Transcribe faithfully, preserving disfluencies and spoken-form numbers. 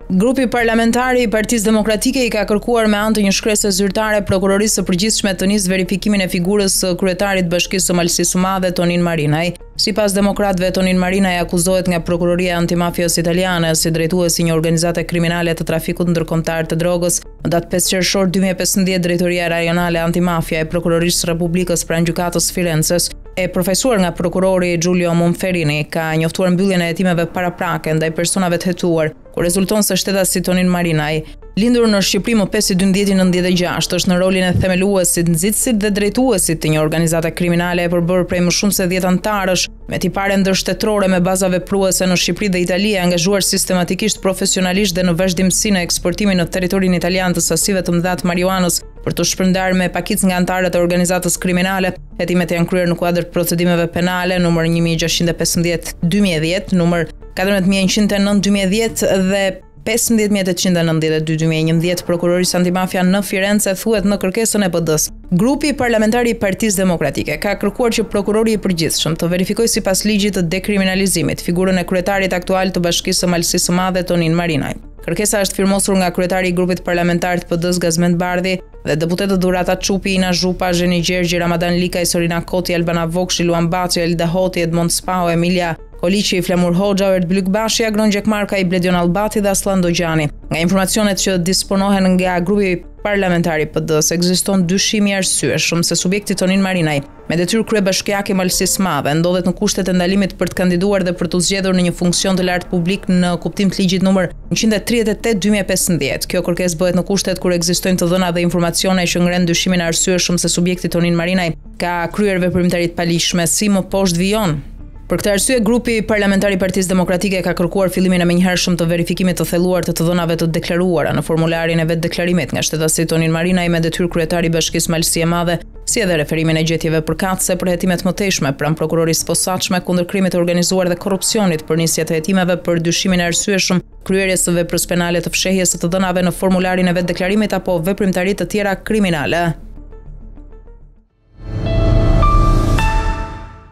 Grupi parlamentar i Partisë Demokratike i ka kërkuar me anë të një shkresë zyrtare prokurorisë së përgjithshme të nisë verifikimin e figurës së kryetarit të Bashkisë së Malësisë së Madhe Tonin Marinaj. Sipas demokratëve, Tonin Marinaj akuzohet nga Prokuroria Antimafjës Italiane si drejtuesi një organizate kriminale të trafikut ndërkombëtar të drogës. Në datë pesë qershor dy mijë e pesëmbëdhjetë, Drejtoria Rajonale Antimafja e Prokurorisë së Republikës pranë gjykatës Firences, e profesuar nga prokurori Giulio Monferini, ka njoftuar mbylljen e hetimeve paraprake ndaj personave të hetuar, ku rezulton se shtetasi Tonin Marinaj, lindur në Shqipëri më pesë i dymbëdhjetë nëntëdhjetë e gjashtë, është në rolin e themeluesit, nxitësit dhe drejtuesit të një organizate kriminale e përbërë prej më shumë se dhjetë anëtarësh, me tipare ndërshtetërore me baza vepruese në Shqipëri dhe Itali, e angazhuar sistematikisht, profesionalisht dhe në vazhdimsi në eksportimin në territorin italian të sasive të mëdha të marijuanës për të shpërndarë me pakicë nga anëtarët e organizatës kriminale. Hetimet janë kryer në kuadër të procedimeve penale numër një mijë gjashtëqind e pesëmbëdhjetë dy mijë e dhjetë, numër katërmbëdhjetë mijë njëqind e nëntë dy mijë e dhjetë dhe pesëmbëdhjetë mijë tetëqind e nëntëdhjetë e dy dy mijë e njëmbëdhjetë. Prokurorisë Antimafja në Firenze thuhet në kërkesën e B D-s. Grupi parlamentar i Partisë Demokratike ka kërkuar që prokurori i përgjithshëm të verifikojë sipas ligjit të dekriminalizimit figurën e kryetarit aktual të Bashkisë së Malësisë së Madhe Tonin Marinaj. Kërkesa është firmosur nga kryetari i grupit parlamentar të P D-s Gazmend Bardhi dhe deputetët Durata Çupi, Ina Zhupa, Zheni Gjergji, Ramadan Likaj, Sorina Koti, Albana Vokshi, Luan Baci, Elda Hoti, Edmond Spao, Emilia Koliqi, Flamur Hoxha, Erdblyk Bashi, Agron Gjekmarka, i Bledion Albati dhe Aslan Dogjani. Nga informacionet që disponohen nga grupi parlamentari P D-s, ekziston dyshim i arsyeshëm se subjekti Tonin Marinaj, me detyrë kryebashkiake Malësisë Madhe, ndodhet në kushtet e ndalimit për të kandiduar dhe për të zgjedhur në një funksion të lartë publik në kuptim të ligjit numër njëqind e tridhjetë e tetë dy mijë e pesëmbëdhjetë. Kjo kërkesë bëhet në kushtet kur ekzistojnë të dhëna dhe informacione që ngren dyshimin e arsyeshëm se subjekti Tonin Marinaj ka kryer veprimtari të palishme, si më poshtë vijon. Për këtë arsye, grupi parlamentar i Partisë Demokratike ka kërkuar fillimin e menjëhershëm të verifikimit të thelluar të të dhënave të deklaruara në formularin e vetë deklarimit nga shtetasi Tonin Marinaj me detyrë kryetari i Bashkisë Malësie Madhe, si edhe referimin e gjetjeve përkatëse për hetimet mëtejshme pranë prokurorisë posaçme kundër krimit të organizuar dhe korrupsionit për nisje të hetimeve për dyshimin e arsyeshëm kryerjes së veprës penale të fshehjes së të dhënave në formularin e vetë deklarimit apo veprimtari të tjera kriminale.